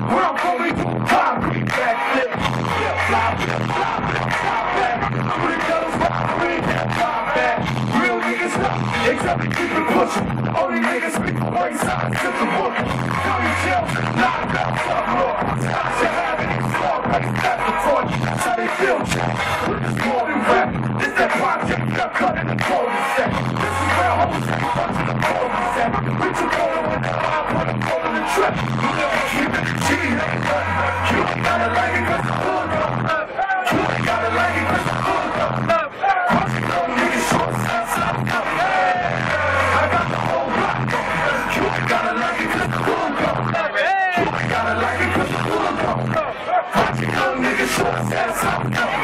Where I'm going to concrete backflip. Fly back. Pretty girls rock, back. Real niggas rock, except keep it pushing. Only niggas speak one side to the book. County jail, knocked out, fuck law. I should have it, fuck, like that's the torch. That's how they feel, with this more than rap. This that project, got cut in the cold set. This is where hoes get fucked in the cold set. We took over with the eye, put a hole in the trap. You never keep it, G, ain't nothing. You ain't gotta like it, cause the hood don't love it. You ain't gotta like it, cause the hood don't love it. Niggas short, outside, up, I got the whole block going. You ain't gotta like it, cause the hood don't love it. You ain't gotta like it, cause the hood don't love it. Young niggas short, outside, up.